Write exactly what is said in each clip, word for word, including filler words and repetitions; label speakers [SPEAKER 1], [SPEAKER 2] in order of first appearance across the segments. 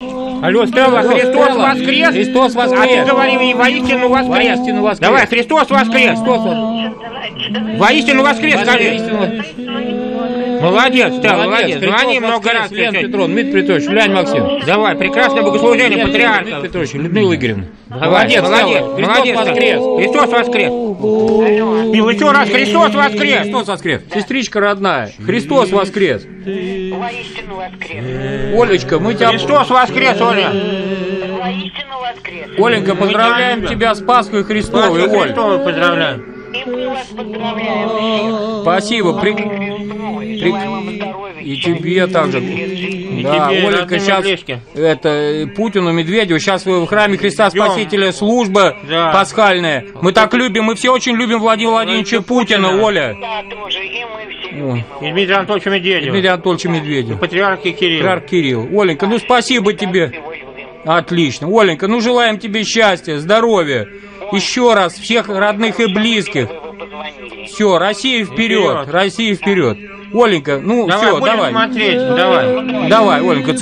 [SPEAKER 1] Алло, Стелла, Христос воскрес!
[SPEAKER 2] Христос воскрес!
[SPEAKER 1] А ты говори, воистину воскрес!
[SPEAKER 2] Воистину воскрес!
[SPEAKER 1] Давай, Христос воскрес! Воистину воскрес, скажи! Молодец, Стелла, молодец! Звони много раз!
[SPEAKER 2] Лен Петровна, Дмитрий Петрович, Лянь Максим.
[SPEAKER 1] Давай, прекрасное богослужение патриарха!
[SPEAKER 2] Дмитрий Петрович, Людмила Игоревна.
[SPEAKER 1] Молодец, молодец! Молодец,
[SPEAKER 2] воскрес!
[SPEAKER 1] Христос воскрес! Мил, еще раз, Христос воскрес!
[SPEAKER 2] Христос воскрес! Сестричка родная, Христос воскрес!
[SPEAKER 3] Воистину воскрес!
[SPEAKER 2] Олечка, мы тебя...
[SPEAKER 1] Христос воскрес, Оля!
[SPEAKER 3] Воистину воскрес!
[SPEAKER 2] Оленька, поздравляем тебя с Пасхой Христовой, Оль!
[SPEAKER 1] Христовой поздравляем!
[SPEAKER 3] И мы вас поздравляем всех!
[SPEAKER 2] Спасибо, при...
[SPEAKER 3] При...
[SPEAKER 2] И тебе также.
[SPEAKER 1] И
[SPEAKER 2] Да,
[SPEAKER 1] тебе,
[SPEAKER 2] Оленька, сейчас это Путину, Медведеву, сейчас в храме Христа Спасителя служба
[SPEAKER 1] да.
[SPEAKER 2] пасхальная. Мы так любим, мы все очень любим Владимира Владимировича Путина, Путина, Оля.
[SPEAKER 3] Да, тоже, и мы все любим.
[SPEAKER 1] И Дмитрия Анатольевича Медведева.
[SPEAKER 2] Дмитрия Анатольевича Медведева.
[SPEAKER 1] Патриарх Кирилл.
[SPEAKER 2] Патриарх Кирилл. Оленька, ну спасибо тебе. Отлично. Оленька, ну желаем тебе счастья, здоровья. Еще раз, всех родных и близких. Все, Россия вперед, Россия вперед. Оленька, ну
[SPEAKER 1] давай,
[SPEAKER 2] все, давай.
[SPEAKER 1] Смотреть, давай.
[SPEAKER 2] Давай, Оленька.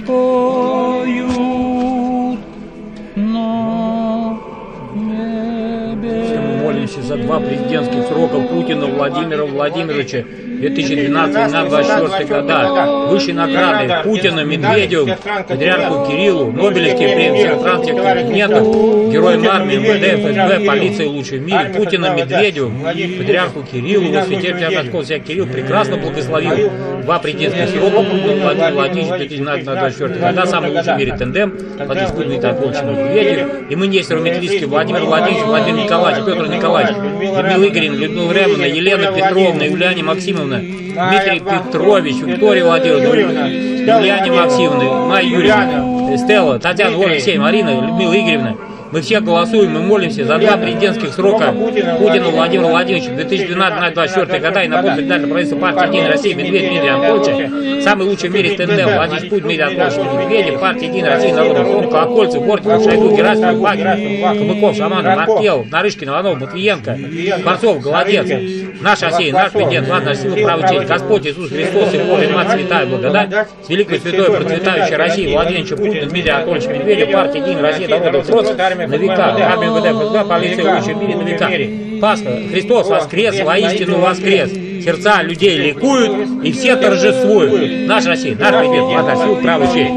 [SPEAKER 2] Все мы молимся за два президентских срока Путина Владимира Владимировича две тысячи двенадцатого — две тысячи двадцать четвёртого года. Высшие награды Путина, Медведеву, патриарху Кириллу, Нобелевские премии всех стран, всех континентов, героям армии, МВД, ФСБ, полиции лучшей в мире, Путина, Медведеву, патриарху Кириллу, Святитель Московского Кирилл прекрасно благословил два президентских срока Путина Владимира Владимировича две тысячи двадцать четвёртого года, самый лучший в мире тандем, Владимир Путин, Дмитрий Анатольевич Медведев, и мы Нестеров Метлицкий, Владимир Владимирович, Владимир Николаевич, Петр Николаевич, Людмила Игоревна, Людмила Ремовна, Елена Петровна, Юлиана Максимовна, Дмитрий Петрович, Виктория Владимировна, Юлиана Максимовна, Майя Юрьевна, Стелла, Татьяна, Ольга, Алексей, Марина, Людмила Игоревна. Мы все голосуем, мы молимся за два президентских срока Путина Владимира Владимировича две тысячи двенадцатого — две тысячи двадцать четвёртого года и на председателя правительства партии «Единая Россия» Медведев Дмитрия Анатольевича, самый лучший в мире тандем Владимир Путин, Дмитрий Анатольевич Медведев, партия «Единая Россия», Народный фронт, Колокольцев, Бортников, Шойгу, Герасимов, Багин, Кабыков, Шаманов, Маркел, Нарышкин, Иванов, Матвиенко, Борцов, Голодец, наш Россия, наш президент, ладно, силы права честь, Господь Иисус Христос, и Божий Мать, святая благодать, с великой святой процветающей России Владимировича Путина, Дмитрия Анатольевича Медведев, партия «Единая Россия», Народный фронт, на века. МВД, ФСБ, полиция лучшей в мире на века. Пасха, Христос воскрес, воистину воскрес. Сердца людей ликуют и все торжествуют. Наша Россия, наш президент, влада, сил, право, честь.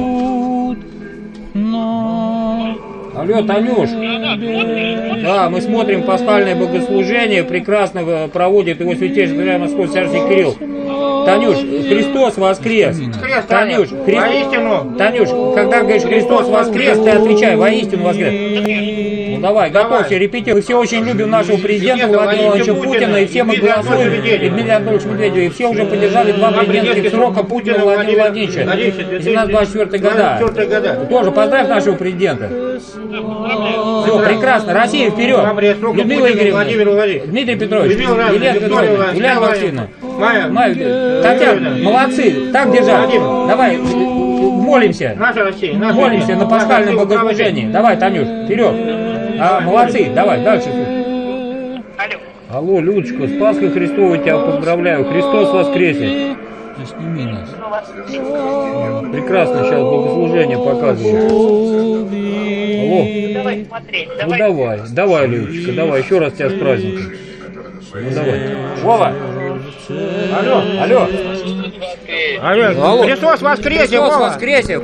[SPEAKER 2] Алло, Танюш. Да, мы смотрим пасхальное богослужение, прекрасно проводит его святейший Патриарх Московский Архиерей Кирилл. Танюш, Христос воскрес. Танюш, Хри... Танюш, когда говоришь Христос воскрес, ты отвечай, воистину воскрес. Ну давай, готовься, репетируй. Мы все очень любим нашего президента Владимира Владимировича Путина, и все мы голосуем, и Дмитрия Анатольевича Медведева, и все уже поддержали два президентских срока Путина Владимира Владимировича две тысячи двадцать четвёртого года. Тоже поздравь нашего президента. Все, прекрасно, Россия вперед. Людмила Игоревна, Дмитрий Петрович, Елена Петровна, Юлиана Максимовна, Майя, Татьяна, молодцы, так держать. Давай, молимся, молимся на пасхальном богослужении. Давай, Танюш, вперед. А, молодцы, давай, дальше.
[SPEAKER 3] Алло.
[SPEAKER 2] Алло, Людочка, с Пасхой Христовой тебя поздравляю. Христос воскресит. Сними нас. Прекрасно сейчас богослужение показывает. Алло.
[SPEAKER 3] Давай смотреть.
[SPEAKER 2] Ну давай, давай, Людочка, давай, еще раз тебя с праздником. Ну давай. Вова. Алло, алло.
[SPEAKER 1] Алло,
[SPEAKER 2] алло.
[SPEAKER 1] Христос воскресе,
[SPEAKER 2] Христос
[SPEAKER 1] Вова.
[SPEAKER 2] воскресе.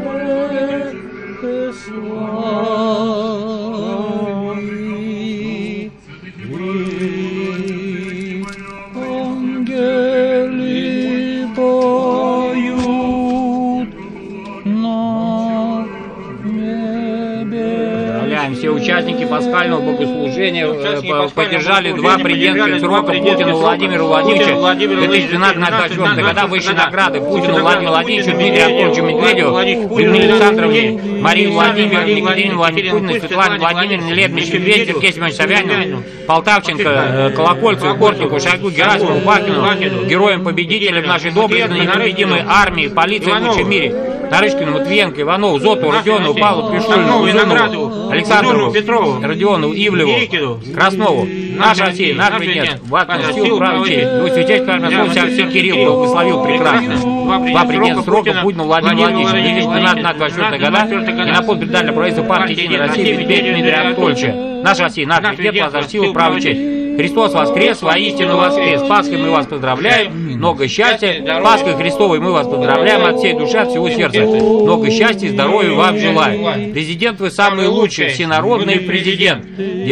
[SPEAKER 2] Все участники пасхального богослужения участники поддержали два президентских срока Путина Владимира Владимировича две тысячи двенадцатого — две тысячи двадцать четвёртого года, высшие награды Путину Владимиру Владимировичу, Дмитрию Анатольевичу Медведеву, Людмиле Александровне, Марии Владимировне, Екатерине Владимировне, Светлане Владимировне, Лебедевичу, Медведеву, Сергею Семеновичу Собянину, Полтавченко, Колокольцеву, Бортнику, Шойгу, Герасимову, Бакину, героям-победителям нашей доброй и непобедимой армии, полиции лучшей в мире. Нарышкину, Матвиенко, Иванову, Зотову, Родионову, Павлу, Пешулину, Узунову, Александрову, Петрову, Родионову, Ивлеву, Краснову. Наша Россия, наш президент, в силу права честь. Его святейшество Космоса Кирилл благословил прекрасно. Два президента срока Путина Владимир Владимирович, две тысячи двенадцатого — две тысячи двадцать четвёртого года, и на пост председателя правительства партии Единая Россия Дмитрия Анатольевича. Наша Россия, наш президент, вас за силу права честь. Христос воскрес, воистину воскрес. С Пасхой мы вас поздравляем, много счастья. Пасхой Христовой мы вас поздравляем от всей души, от всего сердца. Много счастья и здоровья вам желаю. Президент, вы самый лучший, всенародный президент.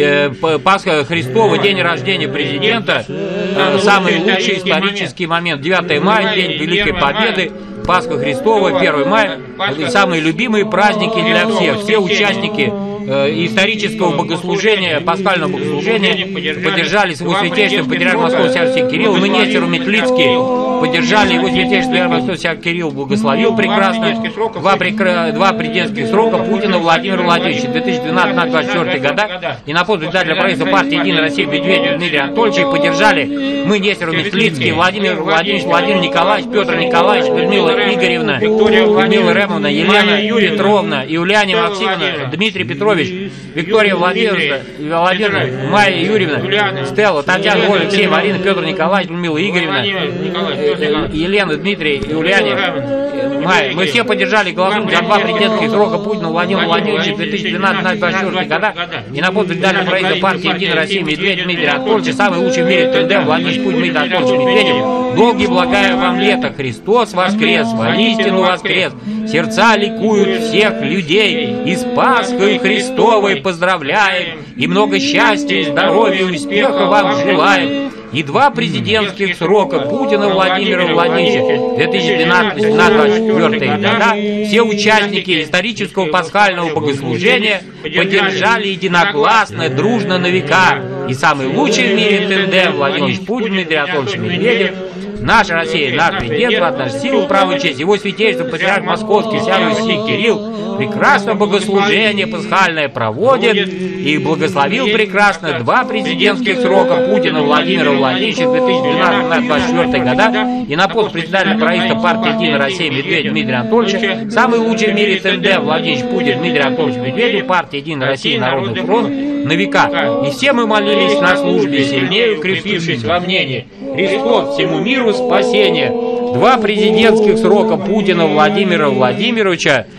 [SPEAKER 2] Пасха Христова, день рождения президента, самый лучший исторический момент. девятое мая, день Великой Победы. Пасха Христова, первое мая, самые любимые праздники для всех. Все участники исторического богослужения, пасхального богослужения поддержали его святейшество патриарх Московский Арсений Кирилл, мы Нестор Метлицкий, поддержали его святейшество патриарх Московский Арсений Кирилл, благословил прекрасно. Два, прекра... Два президентских срока Путина Владимира Владимировича, две тысячи двенадцатого — две тысячи двадцать четвёртого года, и на пост председателя правительства партии Единая Россия Медведев Дмитрия Анатольевича поддержали мы Нестор Метлицкий, Владимир Владимирович, Владимир Николаевич, Петр Николаевич, Людмила Игоревна, Людмила Ремовна, Елена Петровна, Юлиане Максимовна, Дмитрий Петрович, Виктория Владимировна, Владимировна, Майя Юрьевна, Стелла, Татьяна, Оля, Алексей, Марина, Петр Николаевич, Людмила Игоревна, Елена, Дмитрий, Юлиане, Майя. Мы все поддержали голосом за два президентских срока Путина Владимира Владимировича две тысячи двенадцатого — две тысячи двадцать четвёртого года, и на пост председателя правительства партии Единая Россия Медведев Дмитрия Анатольевича, самый лучший в мире тендем Владимир Путин Дмитрий Анатольевич Медведев. Долгие благая вам лето, Христос воскрес, воистину воскрес. Сердца ликуют всех людей, и с Пасхой Христовой поздравляем, и много счастья, здоровья, успеха вам желаем. И два президентских срока Путина Владимира Владимировича две тысячи двенадцатого — две тысячи двадцать четвёртого года все участники исторического пасхального богослужения поддержали единогласно, дружно на века. И самый лучший в мире тендем Владимир Путин Дмитрий Анатольевич Медведев. Наша Россия, наш президент, в нашу силу, право, честь. Его святейшество патриарх Московский вся Руси Кирилл прекрасно богослужение пасхальное проводит и благословил прекрасно два президентских срока Путина Владимира Владимировича две тысячи двенадцатого — две тысячи двадцать четвёртого года, и на пост председателя правительства партии Единая Россия Медведев Дмитрия Анатольевича, самый лучший в мире тендем Владимир Путин Дмитрий Анатольевич Медведев, партия Единая Россия Народный фронт на века. И все мы молились на службе, сильнее укрепившись во мнении: Христос всему миру спасение. Два президентских срока Путина Владимира Владимировича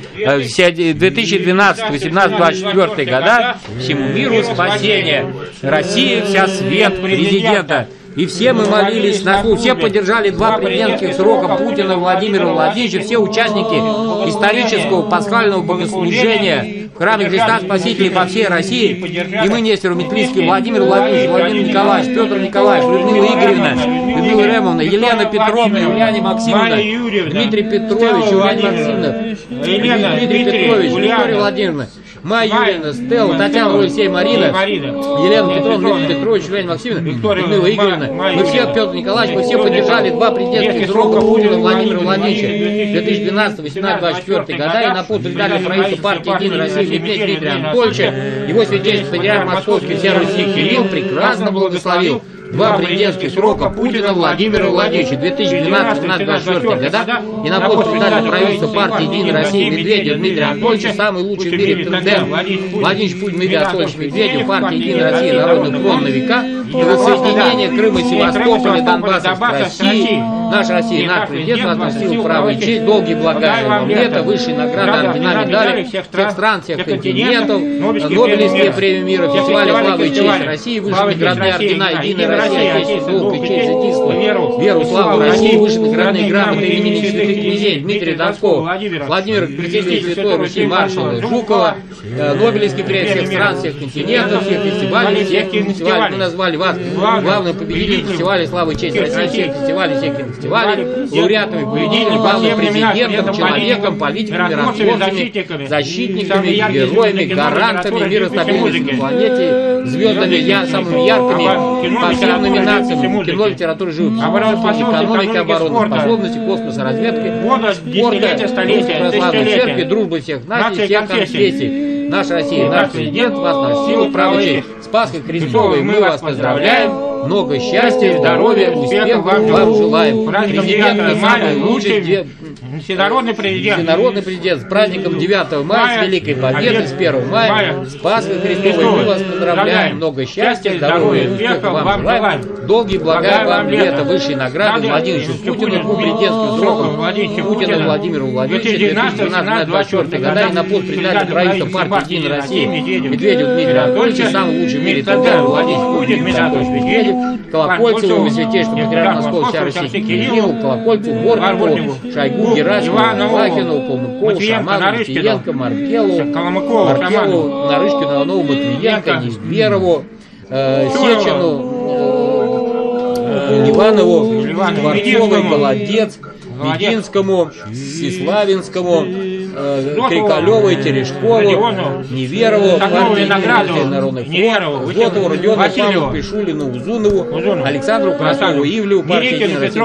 [SPEAKER 2] две тысячи двенадцатого — две тысячи восемнадцатого — две тысячи двадцать четвёртого года всему миру спасение. Россия вся свет президента. И все мы молились на службе, все поддержали два президентских срока Путина Владимира Владимировича, все участники исторического пасхального богослужения в храме Христа Спасителя по всей России. И мы, Нестор Метлицкий, Владимир Владимирович, Владимир Николаевич, Петр Николаевич, Людмила Игоревна, Людмила Ремовна, Елена Петровна, Юлиане Максимовна, Дмитрий Петрович, Юлиане Максимовна, Дмитрий Петрович, Виктория Владимировна, Майя Юрьевна, Стелла, Татьяна, Алексей, Марина, Елена Петровна, Дмитрий Петрович, Юлиане Максимовна, Людмила Игоревна. Мы все, Петр Николаевич, мы все поддержали два президентских срока Путина Владимира Владимировича две тысячи двенадцатого — две тысячи двадцать четвёртого года, и на пост председателя правительства партии Единая Россия Дмитрия Анатольевича, его святейшество патриарх Московский вся Руси Кирилл прекрасно благословил. Два президентских срока Путина Владимира Владимировича две тысячи двенадцатого — две тысячи двадцать четвёртого года, и на пост председателя правительства партии Единая Россия Медведев Дмитрия Анатольевича, самый лучший в мире тендем Владимир Путин Дмитрий Анатольевич Медведев, партия Единая Россия Народный фронт на века, и воссоединение Крыма, Севастополя, Донбасса с Россией. Наша Россия, наш президент, возносил право и честь, долгие блага вам лето, высшие награды, ордена, медали всех стран, всех континентов, Нобелевские премии мира, фестивали славы и честь России, высшие наградные ордена Единая Россия, Отечество, долг и честь, единство, веру, славу России, высшие наградные грамоты имени святых князей Дмитрия Донского, Владимир Пресвятитель Святой Руси маршала Жукова, Нобелевские премии всех стран, всех континентов, всех фестивалей, всех фестивалей. Мы назвали вас главным победителем фестиваля славы и честь России, всех фестивалей, всех фестивалей, лауреатами, победителем, главным президентом, человеком, политиками, миротворцами, защитниками, героями, гарантами мира, стабильности на планете, звездами, я, самыми яркими по всем номинациям: кино, литература, живопись, экономика, обороны, способности, космоса, разведки, спорта, православной церкви, дружбы всех наций, всех конфессий. Наша Россия, наш президент, вас на силу, право, честь. С Пасхой Христовой мы вас поздравляем. Много счастья, здоровья, успехов вам желаем. Президент, самый лучший.
[SPEAKER 1] Всенародный президент.
[SPEAKER 2] Всенародный президент. С праздником девятого мая, с Великой Победой, с первого мая, с Пасхой Христовой. Мы вас поздравляем. Много счастья, здоровья, успехов вам желаем. Долгие блага вам лета, высшей награды Владимиру Путину, по президентским срокам Путина Владимиру Владимировичу, две тысячи двенадцатого — двадцать четвёртого года, и на пост председателя правительства партии «Единая Россия» Медведев Дмитрий Анатольевич, самый лучший в мире Тендер Владимир Путин, Дмитрий Анатольевич Медведев, Колокольцеву, его святейшему патриарху Московского вся Россия Кириллу, Колокольцеву, Бортникову, Шойгу, Герасимову, Лахину, Калмыкову, Шаману, Матвиенко, Маркелу, Маркелу, Нарышкину, Иванову, Матвиенко, Низберову, Сечину, Ливанову, Скворцовой, Голодец, Вединскому, Сеславинскому, Крикалевой, Терешкову, Неверову, партии Народных фронтов, Зотову, Родионову, Павлу, Пишулину, Узунову, Александру Краснову, Ивлеву, партии «Единая Россия»,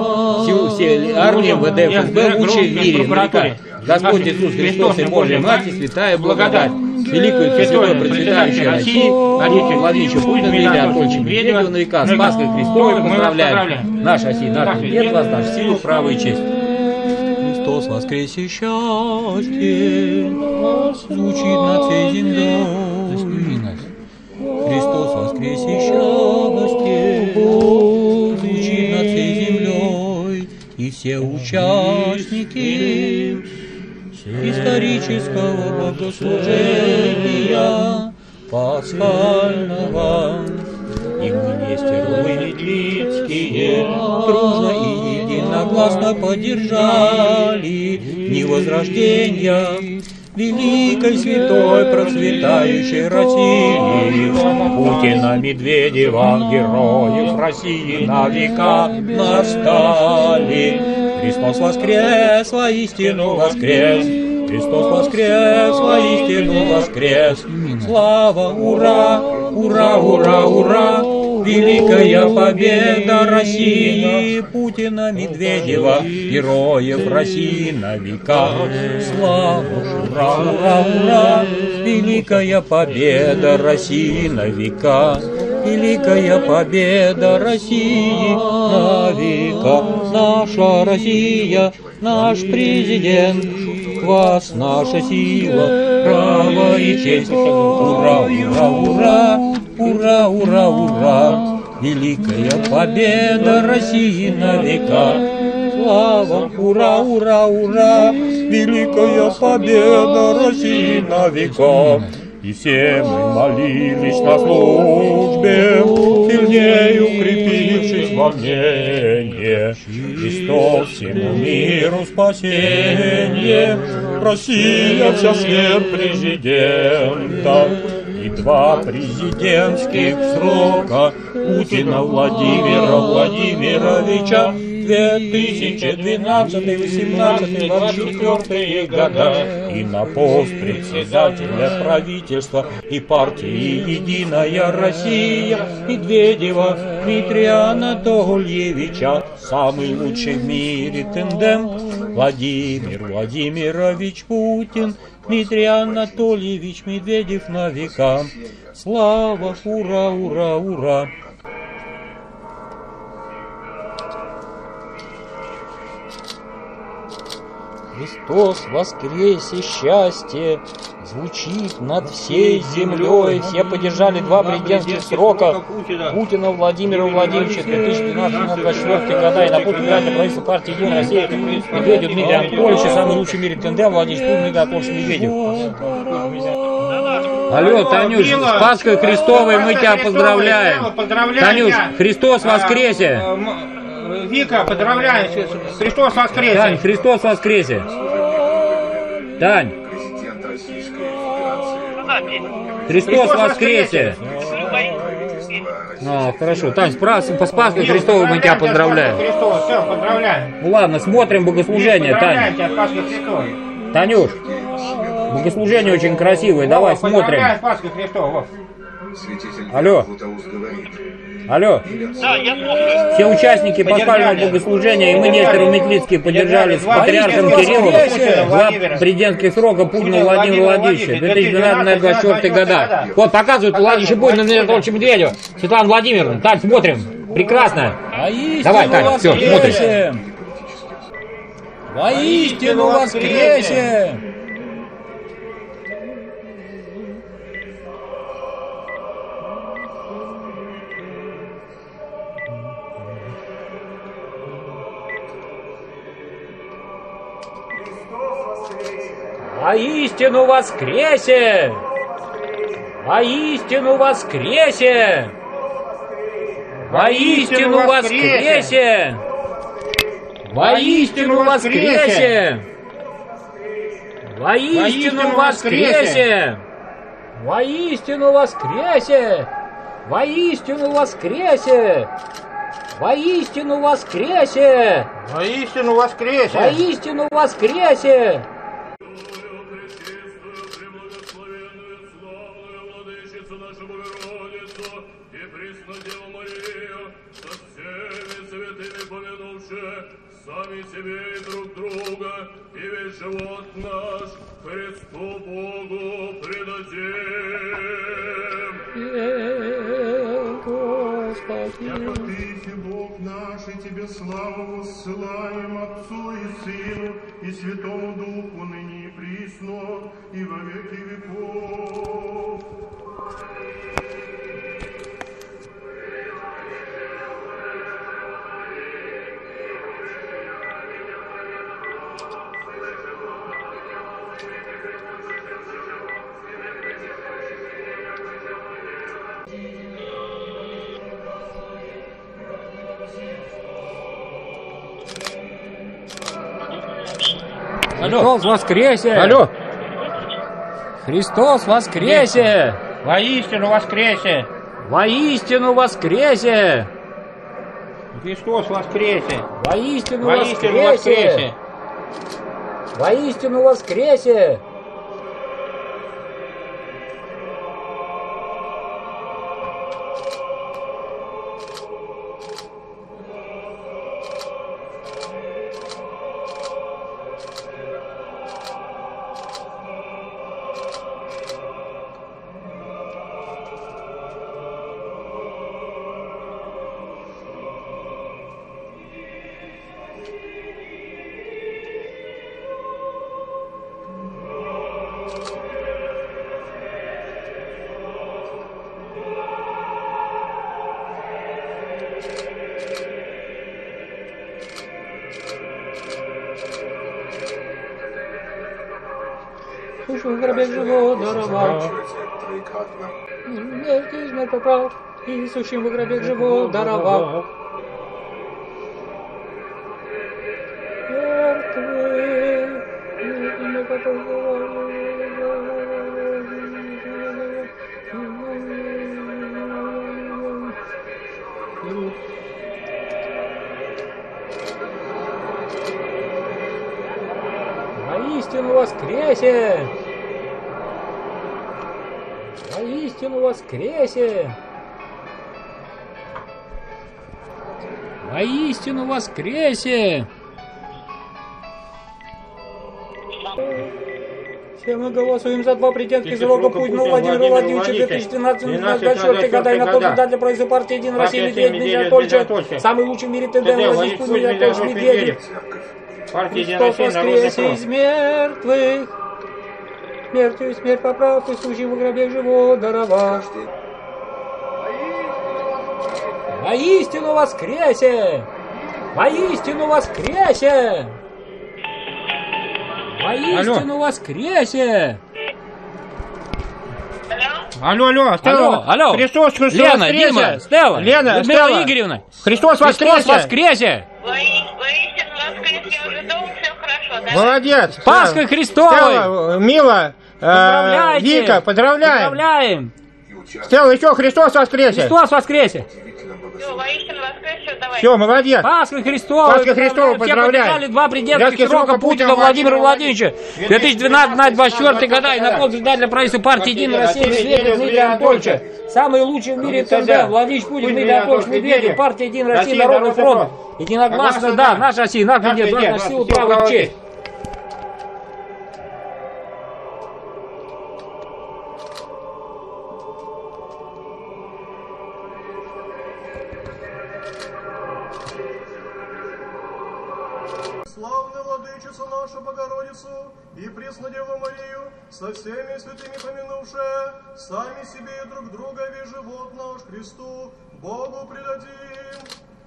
[SPEAKER 2] все армии, МВД, ФСБ, лучшие в мире, Америка. Господь Иисус Христос и Божья Матерь, святая благодать, великую святой процветающей России, Владимировича Путина, Дмитрия Анатольевича Медведева на века, с Пасхой Христовой поздравляем. Наш Россия, наш побед, вас, наш силу, право и честь.
[SPEAKER 4] Христос воскресе, счастье звучит над всей землей. Христос воскресе, счастье звучит над всей землей. И все участники исторического богослужения пасхального. И мы вместе Медлицкие дружно и единогласно поддержали дни возрождения великой, святой, процветающей России. Путина, Медведева, героев России на века настали. Христос воскрес, воистину воскрес. Христос воскрес, воистину воскрес. Слава, ура, ура, ура, ура. Великая победа России, Путина, Медведева, героев России на века. Слава, ура, ура, ура. Великая победа России на века. Великая победа России на века. Наша Россия, наш президент, вас наша сила, право и честь. Ура, ура, ура, ура, ура, ура. Великая победа России на века. Слава, ура, ура, ура. Великая победа России на века. И все мы молились на службе, сильнее укрепившись во мнении. Христос всему миру спасение, Россия вся след президента. И два президентских срока Путина Владимира Владимировича две тысячи двенадцатый, восемнадцатый, двадцать четвёртый года. И на пост председателя правительства и партии «Единая Россия» Медведева Дмитрия Анатольевича, самый лучший в мире тандем Владимир Владимирович Путин, Дмитрий Анатольевич Медведев на века. Слава, ура, ура, ура. Христос воскресе, счастье звучит над всей землей. Все поддержали два президентских срока Путина Владимира Владимировича две тысячи двенадцатого — двадцать четвёртого года, и на пост председателя правительства партии «Единая Россия» Медведев Дмитрия Анатольевича, самый лучший в мире тендем Владимир Путин, Дмитрий Анатольевич Медведев. Алло, Танюш, с Пасхой Христовой мы тебя поздравляем. Танюш, Христос воскресе.
[SPEAKER 1] Вика, поздравляю, Христос воскресе.
[SPEAKER 2] Тань, Христос воскресе. Тань. Христос воскресе. А, хорошо. Тань, с Пасхой Христовой мы тебя поздравляем.
[SPEAKER 1] Христос, все, поздравляем.
[SPEAKER 2] Ну ладно, смотрим богослужение, Тань.
[SPEAKER 1] Тебя с Пасхой Христовой.
[SPEAKER 2] Танюш, богослужение очень красивое, давай смотрим.
[SPEAKER 1] Поздравляю с Пасхой Христовой.
[SPEAKER 2] Алло. Алло.
[SPEAKER 3] Да, я слушаю.
[SPEAKER 2] Все участники пасхального богослужения, и мы, Несторов Метлицкий, поддержали с патриархом Кириллом два президентских срока Путина Владимира Владимировича две тысячи двенадцатый — двадцать четвёртый года. Вот, показывают Владимир Путин, Дмитрия Анатольевича Медведева, Светлана Владимировна. Тань, смотрим. Прекрасно. Давай, Тань, все, смотрим.
[SPEAKER 4] Воистину воскресе! Воистину воскресе! Воистину воскресе! Воистину воскресе! Воистину воскресе! Воистину воскресе! Воистину воскресе! Воистину воскресе! Воистину воскресе!
[SPEAKER 1] Воистину воскресе!
[SPEAKER 4] Воистину воскресе!
[SPEAKER 5] Сами себе и друг друга, и весь живот наш Христу Богу предадим. Яко Ты, Бог наш, и Тебе славу воссылаем Отцу и Сыну, и Святому Духу, ныне и присно, и во веки веков.
[SPEAKER 4] Христос воскресе!
[SPEAKER 1] Алло!
[SPEAKER 4] Христос воскресе!
[SPEAKER 1] Воистину воскресе!
[SPEAKER 4] Воистину воскресе!
[SPEAKER 1] Христос воскресе!
[SPEAKER 4] Воистину
[SPEAKER 1] Воистину
[SPEAKER 4] воскресе!
[SPEAKER 1] воскресе!
[SPEAKER 4] Воистину воскресе! Душу в гробе живого даровал. Смерть и смерть поправ, и сущим в гробе живого даровал. Мертвый, не Воистину воскресе! Воистину воскресе! Воистину воскресе! Все мы голосуем за два президентских срока Путина Владимира Владимировича две тысячи двенадцатого — две тысячи двадцать четвёртого года и на председателя правительства партии «Единая Россия» Медведев Дмитрия Анатольевича, самый лучший в мире ТД Владимир Дмитрий Анатольевич Медведев. Христос воскресе из мертвых, смертью и смерть поправ, и сущий в гробе живого даровал. Воистину воскресе! Воистину воскресе! Воистину воскресе!
[SPEAKER 1] Алло, алло, Стелла!
[SPEAKER 4] Алло, алло!
[SPEAKER 1] Христос, Христос
[SPEAKER 4] Лена,
[SPEAKER 1] воскресе!
[SPEAKER 4] Дима, Стелла!
[SPEAKER 1] Лена,
[SPEAKER 4] Людмила
[SPEAKER 1] Стелла!
[SPEAKER 4] Игоревна!
[SPEAKER 1] Христос
[SPEAKER 4] Христос
[SPEAKER 1] воскресе!
[SPEAKER 4] воскресе!
[SPEAKER 3] Воистину воскресе, я уже дома, все хорошо, да?
[SPEAKER 1] Молодец!
[SPEAKER 4] Пасхой Христовой!
[SPEAKER 1] Стелла, Мила, э,
[SPEAKER 4] Поздравляйте!
[SPEAKER 1] Вика, поздравляем!
[SPEAKER 4] Поздравляем!
[SPEAKER 1] Стелла, еще Христос воскресе!
[SPEAKER 4] Христос воскресе!
[SPEAKER 3] Все, воистину воскресе, давай.
[SPEAKER 1] Все, молодец!
[SPEAKER 4] Пасхой Христовой!
[SPEAKER 1] Пасхой Христовой,
[SPEAKER 4] Все
[SPEAKER 1] поздравляем!
[SPEAKER 4] поддержали два президентских
[SPEAKER 1] Президентских
[SPEAKER 4] срока
[SPEAKER 1] срока
[SPEAKER 4] Путина
[SPEAKER 1] Путина
[SPEAKER 4] Владимира
[SPEAKER 1] Владимира
[SPEAKER 4] Владимировича две тысячи двенадцатого — две тысячи двадцать четвёртого года и на председателя правительства партии «Единая Россия» Медведева Дмитрия Анатольевича. Самый лучший в мире ТД Владимир Путин Дмитрий Анатольевич Медведев, партия «Единая Россия», Народный фронт. Единогласно, да, наша Россия, наш президент, наша сила, право и честь.
[SPEAKER 5] славную Владычицу нашу Богородицу и Преснодеву Марию, со всеми святыми помянувшие, сами себе и друг друга весь живот наш Христу, Богу предадим.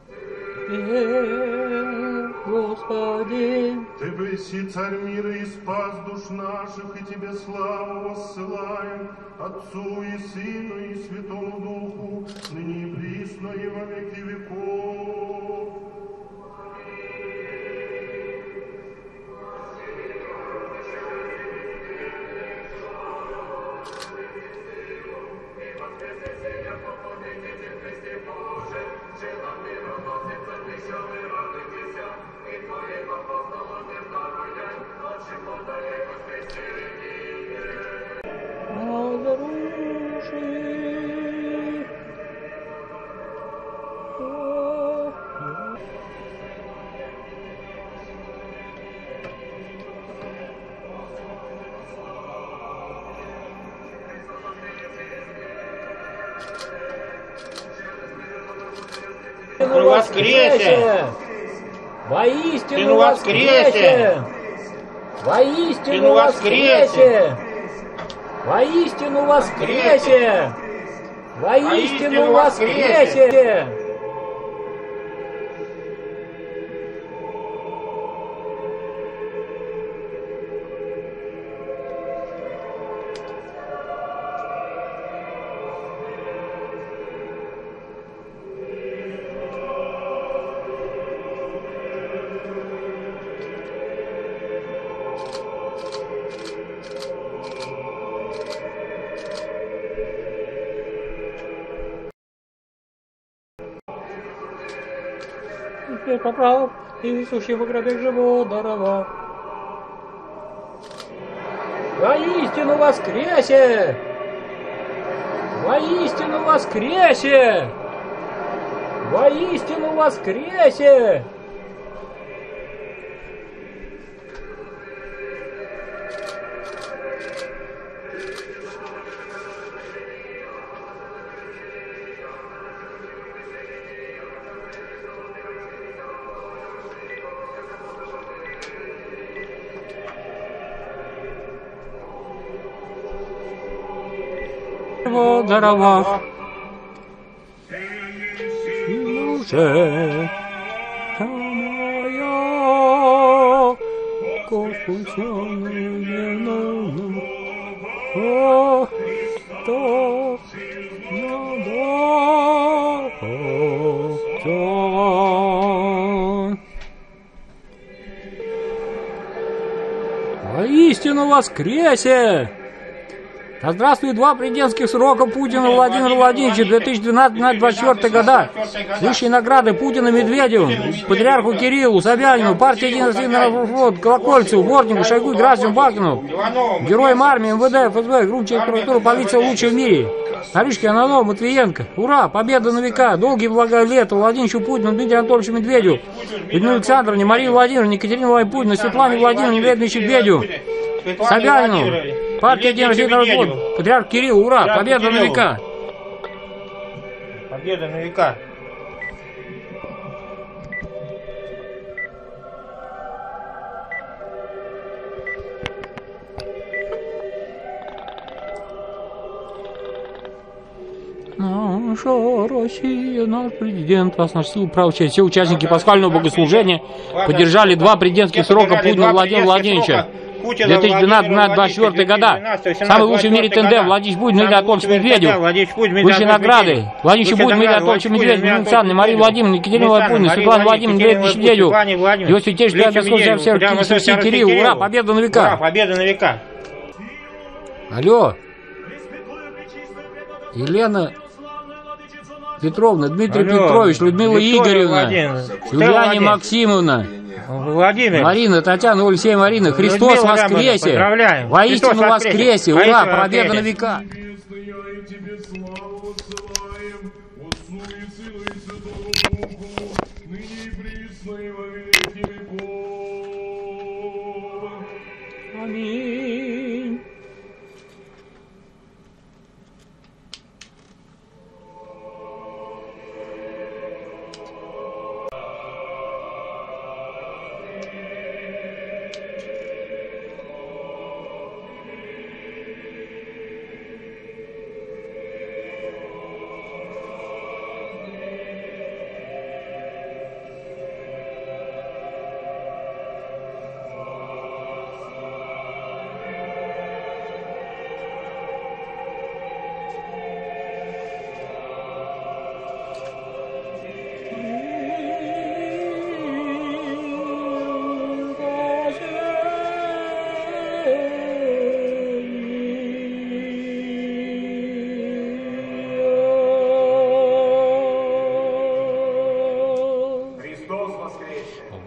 [SPEAKER 4] Господи,
[SPEAKER 5] Ты быси царь мира и спас душ наших, и Тебе славу воссылаем, Отцу и Сыну и Святому Духу, ныне и присно и во веки веков.
[SPEAKER 4] Воистину воскресе! Воистину воскресе! Воистину воскресе! Воистину воскресе! Воистину воскресе! Теперь поправ, и сущий в гробе живот даровал. Воистину воскресе! Воистину воскресе! Воистину воскресе! Его даровав, душе моя, конфуционная, о, то надо. Воистину воскресе! Да здравствует два президентских срока Путина Владимира Владимировича две тысячи двенадцатый — двадцать четвёртый года. Высшие награды Путина Медведеву, Патриарху Кириллу, Собянину, партии Единый народ, Колокольцеву, Бортнику, Шойгу, Герасимову, Бакину, героям армии, МВД, ФСБ, группе прокуратуры, полиция лучшая в мире. Нарышки, Ананов, Матвиенко. Ура! Победа на века! Долгие блага лета Владимировичу Путину, Дмитрию Анатольевичу Медведеву, Людмиле Александровне, Марии Владимировне, Екатерине Владимировне Путину, Светлане Владимировне Медведевичу Медведеву, Собянину, партия Единый народ, Патриарх Кирилл. Ура! Победа на века!
[SPEAKER 1] Победа на века!
[SPEAKER 4] Наша Россия, наш президент, вас наш сил прав честь. Все участники пасхального богослужения поддержали два президентских срока Путина Владимира Владимировича две тысячи двенадцатый — двадцать четвёртый года. Самый лучший в мире тендем Владимир Путин, Дмитрий Анатольевич Медведев. Высшие награды Владимир Путин, Дмитрий Анатольевич Медведев, Людмила Александровна, Мария Владимировна, Екатерина Владимировна, Светлана Владимировна, Медведев, Иосиф Святейший, Пятый Кирилл. Ура! Победа на века!
[SPEAKER 1] Победа на века!
[SPEAKER 4] Алло! Елена Петровна, Дмитрий Алло, Петрович, Людмила Игоревна, Юлиане Максимовна,
[SPEAKER 1] Владимир,
[SPEAKER 4] Марина, Татьяна, Оля, Сея, Марина, Христос
[SPEAKER 1] Людмила
[SPEAKER 4] воскресе!
[SPEAKER 1] Поздравляем!
[SPEAKER 4] Воистину
[SPEAKER 1] Христос
[SPEAKER 4] воскресе!
[SPEAKER 1] воскресе!
[SPEAKER 4] Ура!
[SPEAKER 1] Воистину
[SPEAKER 4] Победа на
[SPEAKER 1] воскресе!
[SPEAKER 4] века!
[SPEAKER 5] Я и тебе славу отсылаем, Отцу и Сыну и Святому Духу, ныне и присно и во веки веков.
[SPEAKER 4] Аминь.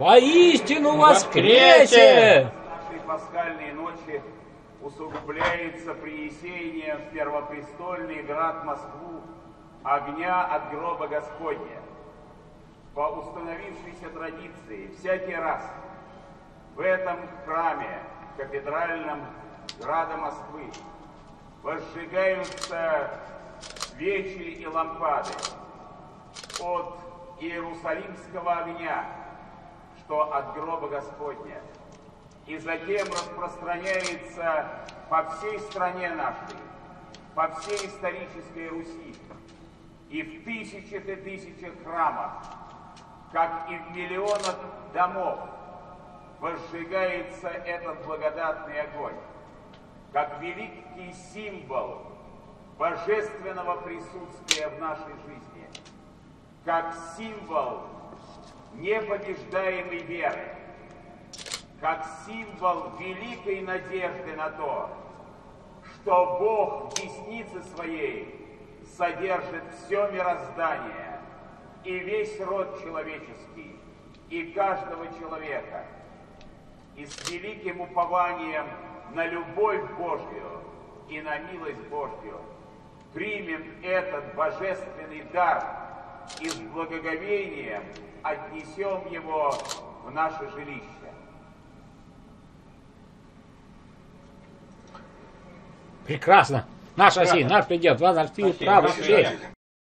[SPEAKER 4] воистину воскресе!
[SPEAKER 6] Нашей пасхальной ночи усугубляется принесением в первопрестольный град Москву огня от гроба Господня. По установившейся традиции, всякий раз в этом храме кафедральном града Москвы возжигаются свечи и лампады от иерусалимского огня, что от гроба Господня, и затем распространяется по всей стране нашей, по всей исторической Руси, и в тысячах и тысячах храмах, как и в миллионах домов, возжигается этот благодатный огонь, как великий символ божественного присутствия в нашей жизни, как символ непобеждаемой веры, как символ великой надежды на то, что Бог в деснице своей содержит все мироздание и весь род человеческий, и каждого человека, и с великим упованием на любовь Божью и на милость Божью примем этот божественный дар и с благоговением отнесем его в наше жилище.
[SPEAKER 4] Прекрасно. Наш Россия, наш предел, два нартии, правый шесть.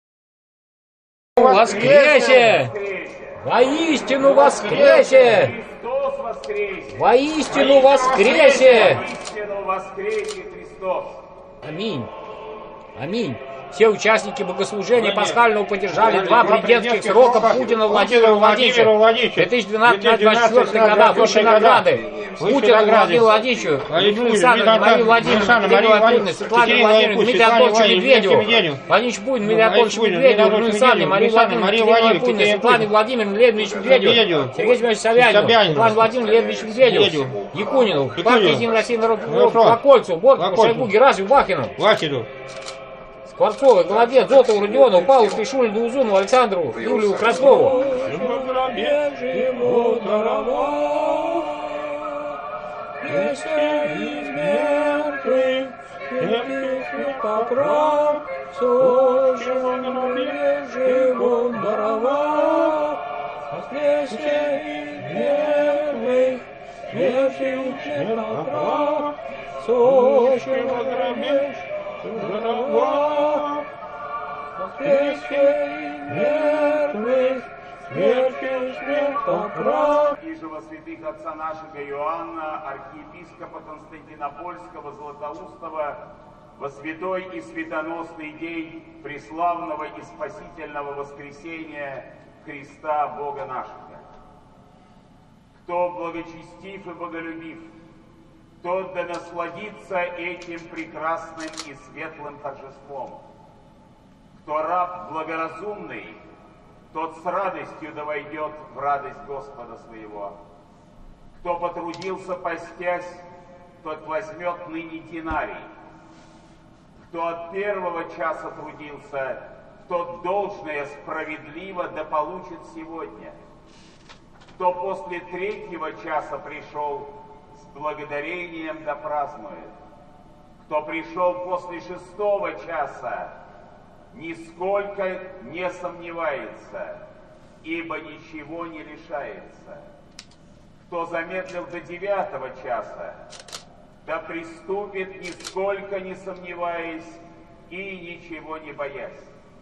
[SPEAKER 4] Воскресе! Воистину воскресе!
[SPEAKER 6] Христос воскресе!
[SPEAKER 4] Воистину воскресе!
[SPEAKER 6] Воистину воскресе Христос!
[SPEAKER 4] Аминь. Аминь. Все участники богослужения пасхального поддержали два президентских срока Путина Владимира Владимировича. две тысячи двенадцатый — две тысячи двадцать четвёртый года. Высшие награды. Путину Владимиру Владимировичу, Людмиле Александровне, Марии Владимировне, Елене Владимировне, Светлане Владимировне, Дмитрию Анатольевичу Медведеву, Владимирович Путин, Дмитрию Анатольевичу Медведеву, Людмиле Александровне, Марии Владимировне, Елене Владимировне, Светлане Владимировне, Леониду Ильичу Медведеву, Сергею Семеновичу Собянину, Светлане Владимировне, Леониду Ильичу Медведеву, Якунину, партии «Единая Россия», народ по Кольцу, Боркову, Шойгу, Герасимову, Бахину, Скворцову, Голодец, Зотову, Родионову, Павлу, Тришулину, Доузунову, Александру, Юлию Краснову.
[SPEAKER 6] Иже во святых отца нашего Иоанна, архиепископа Константинопольского, Златоустова, во святой и светоносный день преславного и спасительного воскресения Христа Бога нашего. Кто благочестив и боголюбив, тот да насладится этим прекрасным и светлым торжеством. Кто раб благоразумный, тот с радостью да войдет в радость Господа своего. Кто потрудился постясь, тот возьмет ныне динарий. Кто от первого часа трудился, тот должное справедливо да получит сегодня. Кто после третьего часа пришел, с благодарением да празднует. Кто пришел после шестого часа, нисколько не сомневается, ибо ничего не лишается. Кто замедлил до девятого часа, да приступит, нисколько не сомневаясь и ничего не боясь.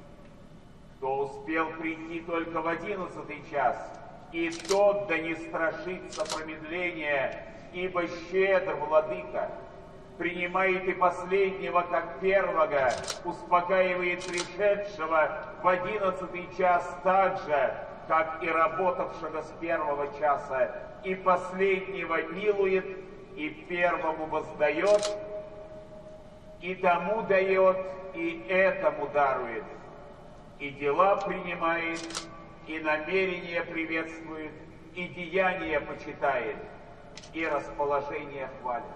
[SPEAKER 6] Кто успел прийти только в одиннадцатый час, и тот да не страшится промедления, ибо щедр владыка, принимает и последнего, как первого, успокаивает пришедшего в одиннадцатый час так же, как и работавшего с первого часа, и последнего милует, и первому воздает, и тому дает, и этому дарует, и дела принимает, и намерения приветствует, и деяния почитает, и расположение хвалит.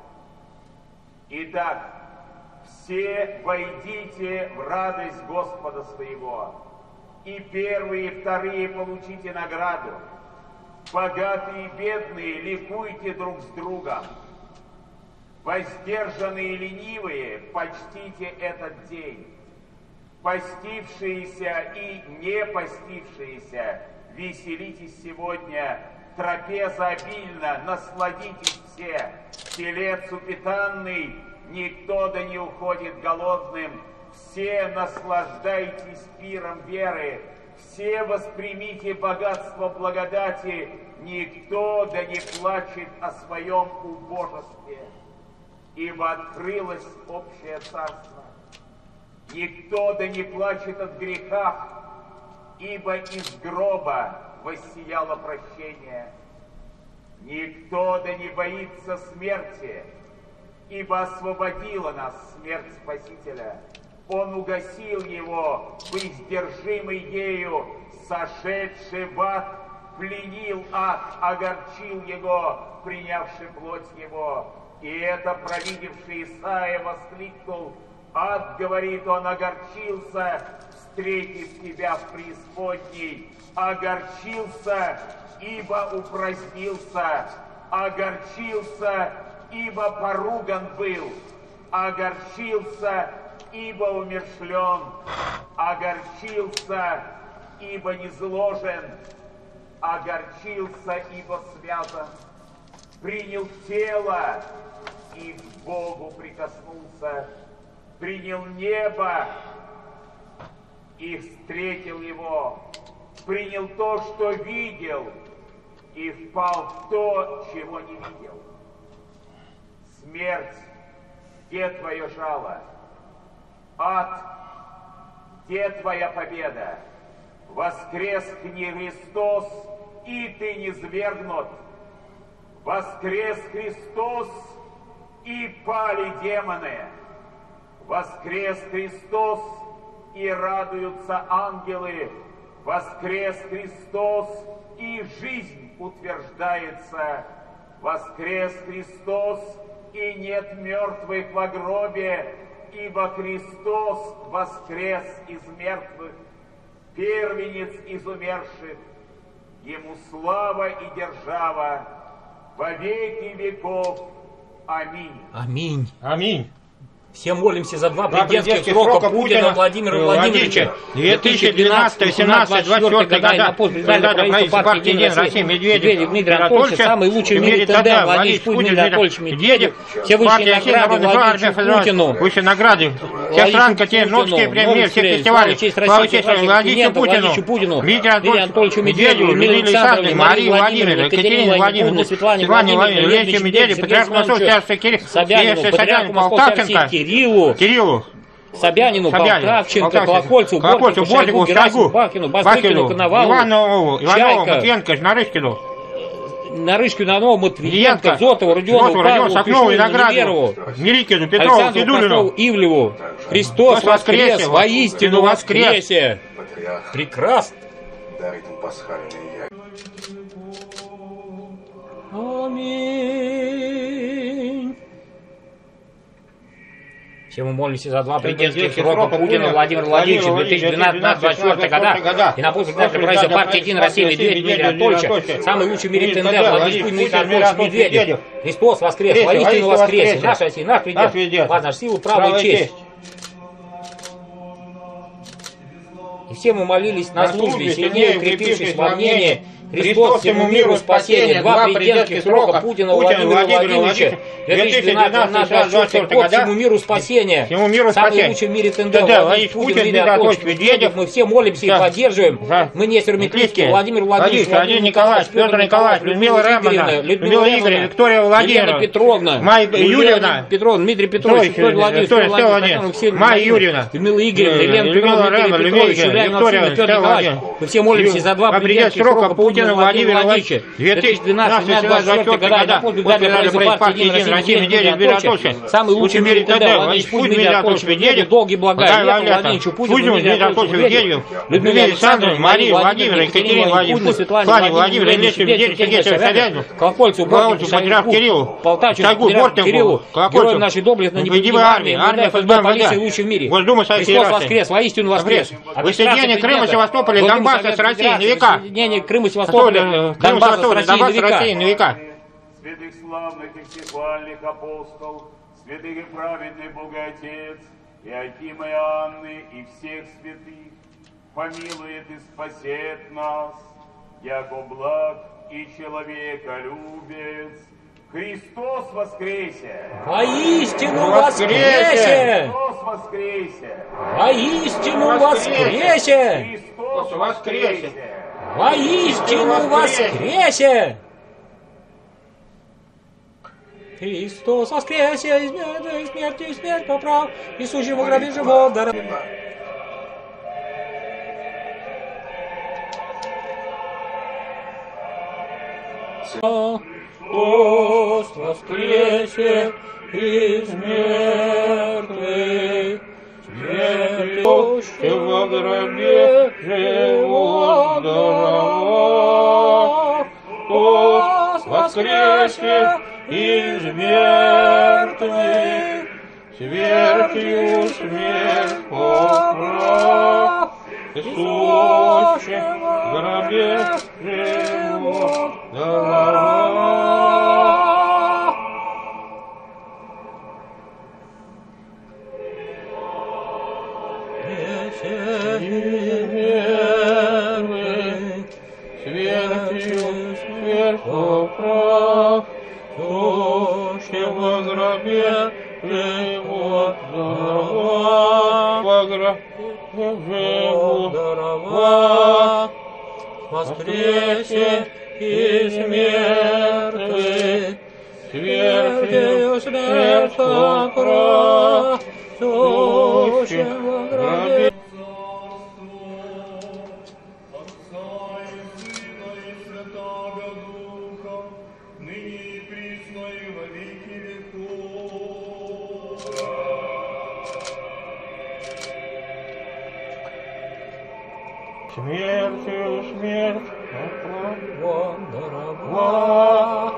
[SPEAKER 6] Итак, все войдите в радость Господа своего, и первые, и вторые получите награду, Богатые и бедные, ликуйте друг с другом. Воздержанные и ленивые, почтите этот день. Постившиеся и не постившиеся, веселитесь сегодня. Трапеза обильно, насладитесь все. Телец упитанный, никто да не уходит голодным. Все наслаждайтесь пиром веры. Все воспримите богатство благодати. Никто да не плачет о своем убожестве. Ибо открылось общее царство. Никто да не плачет от греха, ибо из гроба воссияло прощение. Никто да не боится смерти, ибо освободила нас смерть Спасителя. Он угасил его, воздержимый ею, сошедший в ад, пленил ад, огорчил его, принявший плоть его. И это провидевший Исаия воскликнул: ад, говорит он, огорчился, встретив тебя в преисподней. Огорчился, ибо упразднился. Огорчился, ибо поруган был. Огорчился, ибо умерщвлен. Огорчился, ибо низложен. Огорчился, ибо связан. Принял тело и к Богу прикоснулся. Принял небо и встретил его. Принял то, что видел, и впал в то, чего не видел. Смерть, где твое жало? Ад, где твоя победа? Воскрес Христос, и ты не свергнут. Воскрес Христос, и пали демоны. Воскрес Христос, и радуются ангелы. Воскрес Христос, и жизнь утверждается. Воскрес Христос, и нет мертвых во гробе, ибо Христос воскрес из мертвых, первенец из умерших. Ему слава и держава во веки веков. Аминь.
[SPEAKER 4] Аминь.
[SPEAKER 1] Аминь.
[SPEAKER 4] Все молимся за два
[SPEAKER 1] Два
[SPEAKER 4] президентских
[SPEAKER 1] президентских
[SPEAKER 4] срока
[SPEAKER 1] срока
[SPEAKER 4] Путина
[SPEAKER 1] Путина
[SPEAKER 4] Владимира
[SPEAKER 1] Владимировича
[SPEAKER 4] Владимировича
[SPEAKER 1] две тысячи двенадцатый, семнадцатый, двадцать четвёртый года на пост председателя правительства партии «Единая Россия» Медведев Дмитрий Анатольевич,
[SPEAKER 4] самый лучший в мире тендем Владимир Путин Дмитрий Анатольевич Медведев, все высшие награды Владимиру Путину,
[SPEAKER 1] высшие награды, все франко, те Нобелевские премии, все фестивали, слава честь Владимиру Путину, Дмитрию Анатольевичу Медведеву, Людмиле Александровне, Марии Владимировне, Екатерине Владимировне, Светлане Владимировне, Леонидовичу Медведеву, патриарху Московского Кириллу, Собянину, Полтавченко,
[SPEAKER 4] Кириллу,
[SPEAKER 1] Кириллу,
[SPEAKER 4] Собянину, Полтавченко, Колокольцу,
[SPEAKER 1] Колокольцу,
[SPEAKER 4] Бортику, Герасиму, Бахину, Бастрыкину, Коновалову,
[SPEAKER 1] Иванову, Иванову, Матвиенко, Нарышкину,
[SPEAKER 4] Нарышкину, Иванову, Матвиенко, Зотову, Родионову, Павлову,
[SPEAKER 1] Сокнову,
[SPEAKER 4] Виноградову,
[SPEAKER 1] Мирикину, Петрову,
[SPEAKER 4] Александру
[SPEAKER 1] Федулину,
[SPEAKER 4] Ивлеву. Христос воскрес, воистину воскресе! Прекрасно! Аминь. Все мы молимся за два президентских срока Путина Владимира Владимировича две тысячи двенадцатого — две тысячи двадцать четвёртого года. И на пост председателя правительства партии «Единая Россия» Медведев Дмитрия Анатольевича, самый лучший в мире тендем Владимир Путин Дмитрий Анатольевич Медведев. Христос воскрес, воистину воскресе! Наша Россия, наш президент, вас наша сила, право и честь. И все мы молились на службе, сильнее укрепившись во мнении: Христос всему миру спасение. Два президентских срока Путина Владимира Владимировича две тысячи двенадцатого — две тысячи двадцать четвёртого года. Всему миру спасение.
[SPEAKER 1] Всему миру
[SPEAKER 4] Самый
[SPEAKER 1] спасение.
[SPEAKER 4] лучший в мире тендем Владимир Путин Дмитрий Анатольевич Медведев. Мы все молимся и поддерживаем. Мы Нестор Метлицкий, Владимир Владимирович,
[SPEAKER 1] Владимир Николаевич, Петр Николаевич, Людмила Ремовна, Людмила Игоревна, Виктория Владимировна,
[SPEAKER 4] Елена Петровна,
[SPEAKER 1] Майя Юрьевна,
[SPEAKER 4] Петровна, Дмитрий Петрович, Виктория Владимирович,
[SPEAKER 1] Майя Юрьевна,
[SPEAKER 4] Людмила Игоревна, Елена Петровна, Дмитрий Петрович, Виктория, Петр Николаевич. Мы все молимся за два президентских срока Путина Владимира Владимировича две тысячи двенадцатого — две тысячи двадцать четвёртого года. Пусть председатель партии «Единая Россия» Медведев Дмитрий Анатольевич, самый лучший в мире тендем Владимир Путин Дмитрий Анатольевич Медведев, долгий благая лето Владимировичу Путину Дмитрий Анатольевичу Медведеву, Людмиле Александровне, Марии Владимировне, Екатерине Владимировне, Светлане Владимировне, Леонидовичу Медведеву, Сергею Собянину, Колокольцу,
[SPEAKER 1] Бортику, патриарху Кириллу,
[SPEAKER 4] Полтавченко, Кириллу, героям нашей доблестной непобедимой армии, армия эф эс бэ, полиция лучшей в мире. Христос воскрес, воистину воскрес.
[SPEAKER 1] Воссоединение Крыма, Севастополя, Донбасса с Россией на века.
[SPEAKER 4] Воссоединение Крыма, Севастополя,
[SPEAKER 2] Севастополя, Донбасса, России на века.
[SPEAKER 6] Святых славных и всехвальных апостол, святых и праведный Богоотец, и Акима и Анны, и всех святых, помилует и спасет нас, яко благ и человеколюбец. Христос воскресе!
[SPEAKER 4] Воистину воскресе!
[SPEAKER 6] Христос воскресе!
[SPEAKER 4] Воистину воскресе!
[SPEAKER 6] Христос воскресе!
[SPEAKER 4] Воистину воскресе! Христос воскресе, из мертвых, из смерти, и смерть поправ, и сущего в гробе живот даров. Христос воскресе из мертвых, смертью во гробе живот даровав. Христос воскресе из мертвых, смертью смерть поправ, и сущим в гробе живот даровав. Смертью смерть поправ, сущим во гробе живот даровав. Во гробе живот даровав. Воскресе из мертвых, смертью смерть поправ, сущим во гробе. Смертью смерть поправ,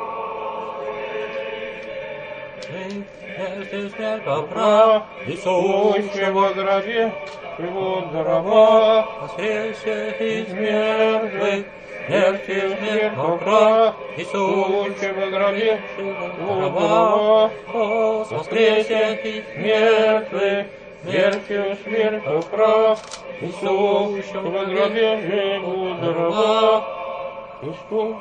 [SPEAKER 4] смертью смерть поправ, и сущего во гробе живот даровав. Воскресе из мертвых, смертью смерть поправ, и сущего во гробе живот даровав. Воскресе из мертвых, смертью смерть поправ, и сущим во гробе живот даровав. Христос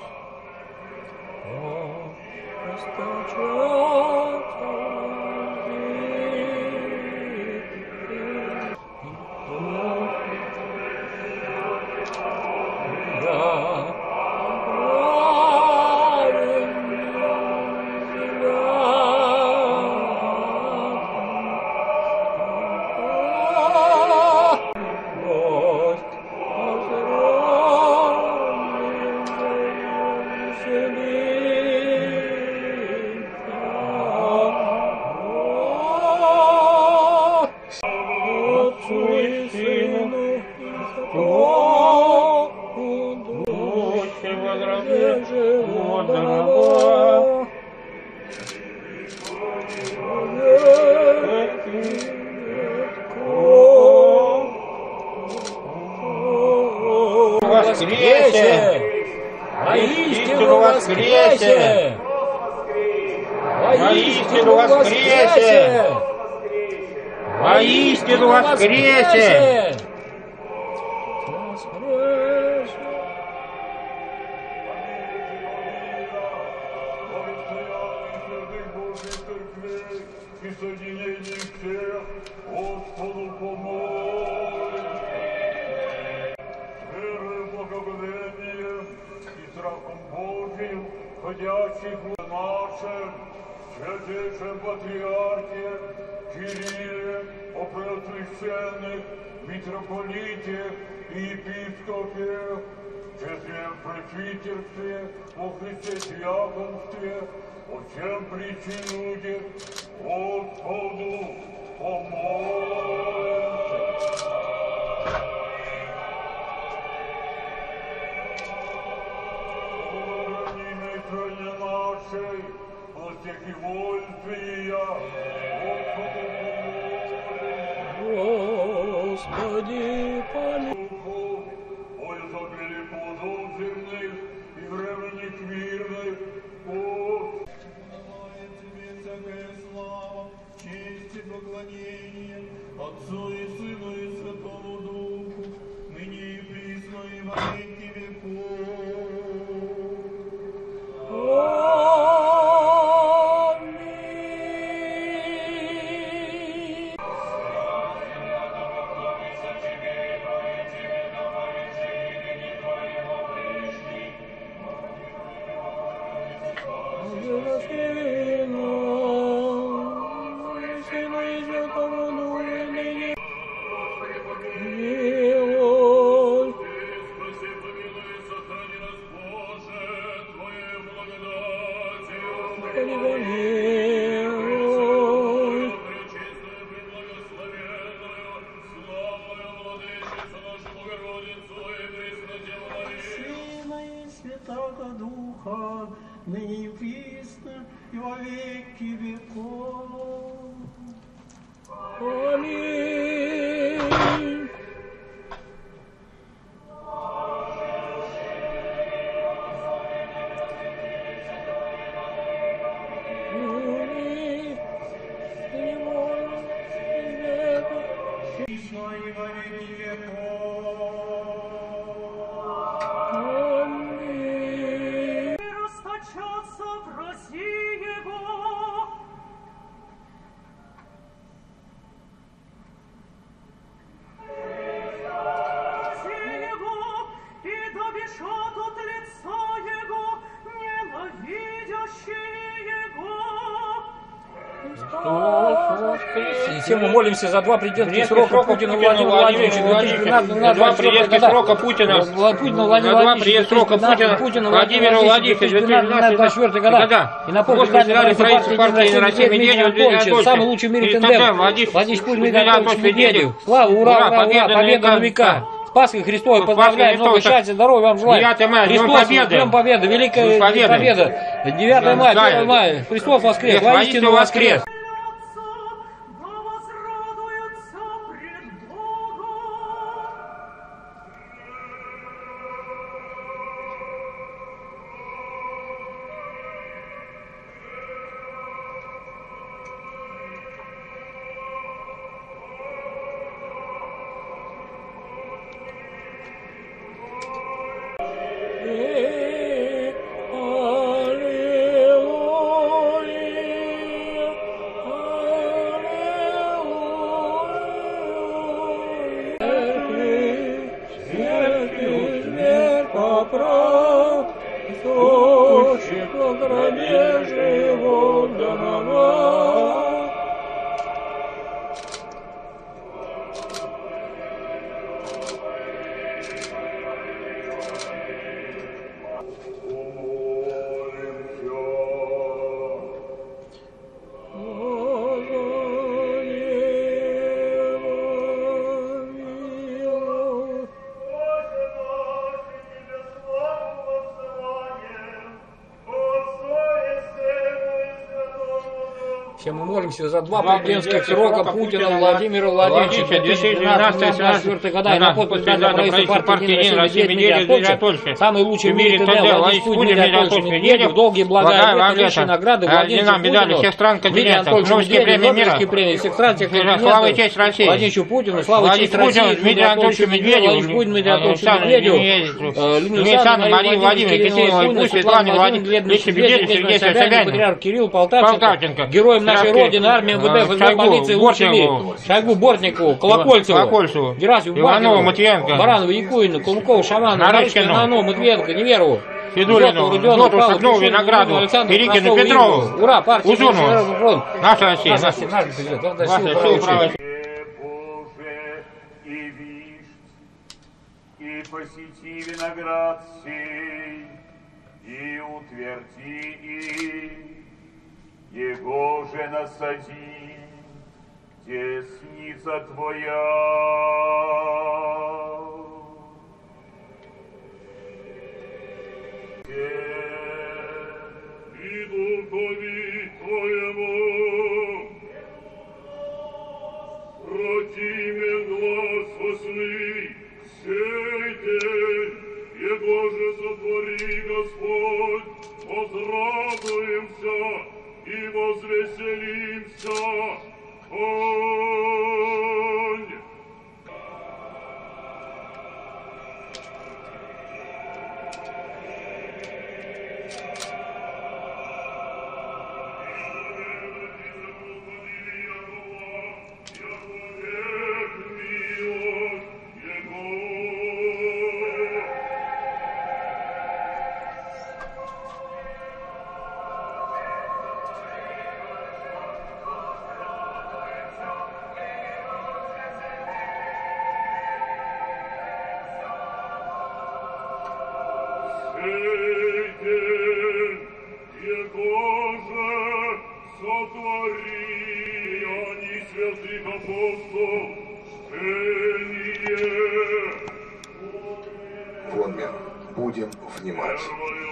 [SPEAKER 4] воскресе! Воистину воскресе! Воистину воскресе! Воистину воскресе!
[SPEAKER 5] И соединение всех Господу помолимся. Верою, благоговением и страхом Божиим, ходящих в нашем святейшем патриархе Кирилле, о преосвященных митрополите и епископе, честном пресвитерстве, о Христе диаконстве, о всем причи люди, Господу помолимся. Хранимой стране нашей, во всех и воинствия, Господу помолимся. Господи, помилуй. Ой, изобилие плодов земных, Отцу и Сыну и Святому Духу, ныне и присно и во веки веков. Духа, ныне и присно, и во веки веков. Аминь. Присно и во веки веков.
[SPEAKER 7] Проси Его. Проси Его, и добежат от лица Его, ненавидящие Его.
[SPEAKER 4] И все мы молимся за два президентских срока Путина Владимира Владимировича.
[SPEAKER 1] На два президентских срока Путина.
[SPEAKER 4] Путина Владимира Владимировича.
[SPEAKER 1] Срока Путина Владимира Владимировича. две тысячи двадцать четвёртый года.
[SPEAKER 4] И напомню, председатель правительства партии России Дмитрий Анатольевич, самый лучший в мире тендем. Владимир Путин Дмитрий Анатольевич Медведев. Слава, ура, ура, ура, победа на века. С Пасхой Христовой поздравляем, много счастья, здоровья вам желаем.
[SPEAKER 1] девятое мая,
[SPEAKER 4] Христос, Днем Победы, Великая Победа. девятое мая, первое мая, Христос воскрес, воистину воскрес. Все мы молимся за два президентских срока Путина Владимира Владимировича две тысячи двенадцатого — две тысячи двадцать четвёртого года. И напомню, председателя правительства партии Дмитрия Анатольевича, самый лучший в мире тендем Владимир Путин Анатольевич Медведев, долгие блага, лучшие награды Владимиру Путину, Дмитрию Анатольевичу Медведеву, Нобелевские премии всех стран, всех континентов,
[SPEAKER 1] слава и честь России,
[SPEAKER 4] Владимиру Путину, слава и честь России, Дмитрию Анатольевичу Медведеву, Владимир Путин, Дмитрию Анатольевичу Медведеву,
[SPEAKER 1] Люминсану, Марии Владимировне, Екатерине Войну, Светлане Владимировне, Сергею Собянину,
[SPEAKER 4] патриарх Кирилл Полтавченко, героям нашей Родины, армии МВД, ФСБ, полиции, лучший в мире, Шойгу, Бортникову, Колокольцеву, Герасиму,
[SPEAKER 1] Иванову, Матвиенко,
[SPEAKER 4] Баранову, Якуину, Кулукову, Шаману,
[SPEAKER 1] Нарышкину,
[SPEAKER 4] Иванову, Матвиенко, Неверову,
[SPEAKER 1] Федулину, Зоту, Сокнову, Винограду, Перикину, Петрову,
[SPEAKER 4] ура, партия,
[SPEAKER 1] Узуну, наша Россия,
[SPEAKER 4] наша президент,
[SPEAKER 1] ваша сила,
[SPEAKER 6] и посети виноград сей, и утверди их, его же насади, десница твоя.
[SPEAKER 5] И духови твоему противен глаз сосны сей день, его же сотвори Господь, возрадуемся и возвеселимся. О
[SPEAKER 8] Фонмен, будем внимать.